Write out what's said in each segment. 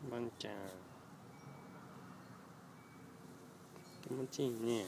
ワンちゃん気持ちいいね。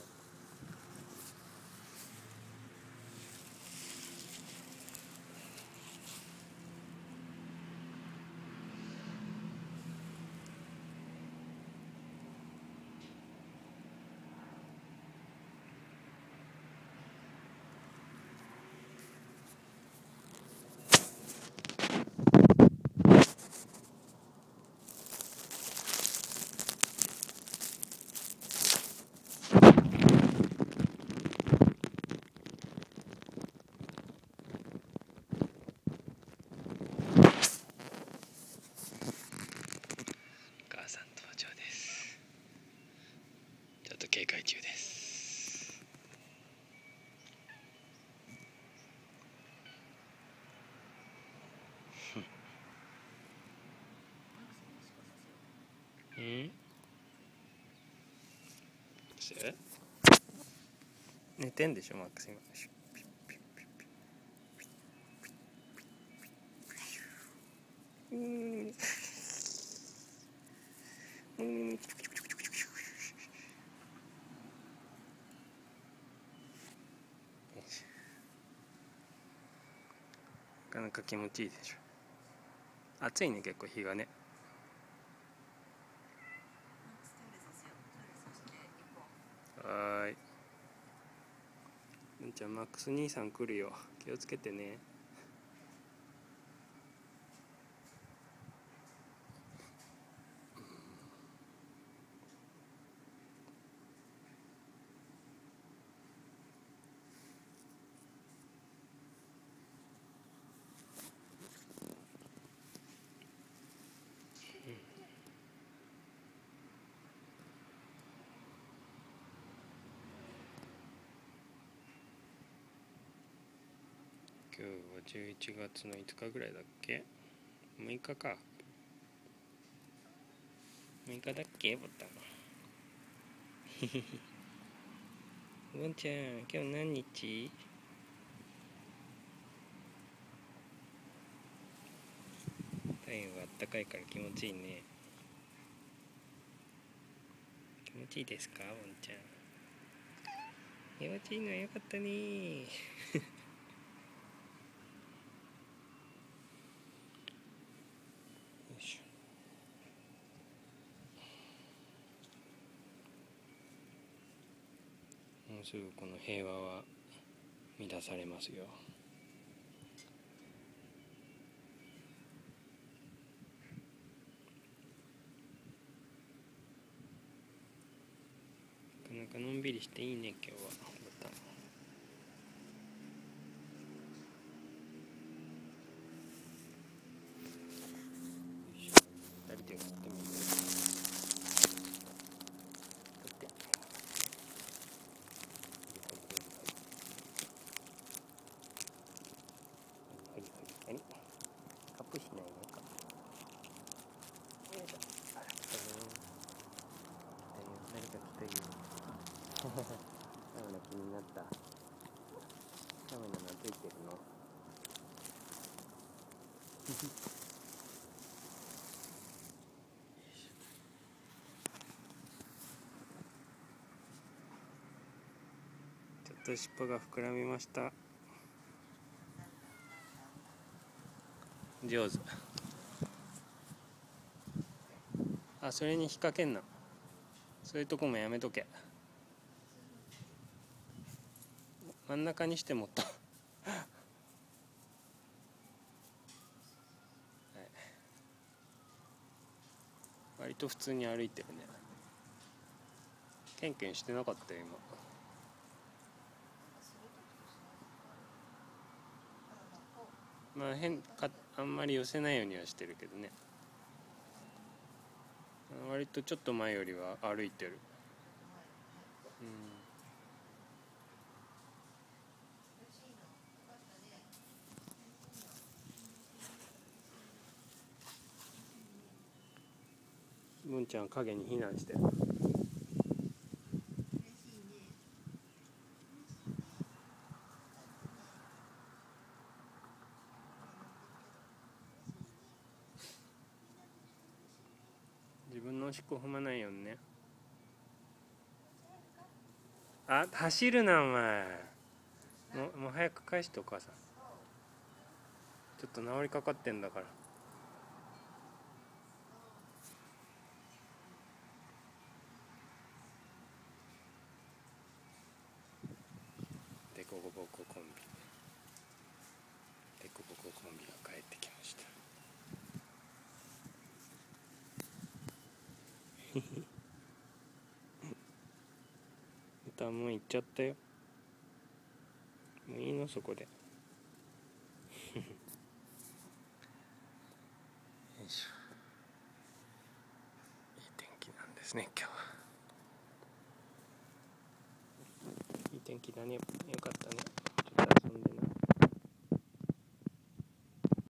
お母さん登場です。ちょっと警戒中です。寝てんでしょマックス今。なかなか気持ちいいでしょ。暑いね結構日がね。はーい。じゃあマックス兄さん来るよ。気をつけてね。今日は11月の5日ぐらいだっけ。6日か。6日だっけボタン。ボンちゃん今日何日？太陽があったかいから気持ちいいね。気持ちいいですかボンちゃん。気持ちいいのはよかったね。もうすぐこの平和は乱されますよ。なかなかのんびりしていいね今日は。また2人でやってみる。カップしないねか。よいしょ。あら来たよ。誰か来たよ。カメラ気になった。カメラ懐いてるの。ちょっと尻尾が膨らみました。上手。あ、それに引っ掛けんな。そういうとこもやめとけ。真ん中にしてもっと割と普通に歩いてるね。ケンケンしてなかったよ今。まああんまり寄せないようにはしてるけどね。割とちょっと前よりは歩いてる。文ちゃん影に避難してる。 自分のおしっこ踏まないようにね。あ、走るなお前。もう早く返してお母さん。ちょっと治りかかってんだから。デコボココンビ。デコボココンビが帰ってきました。歌もう行っちゃったよ。もういいのそこで。よいしょ。いい天気なんですね今日は。いい天気だね。よかったね。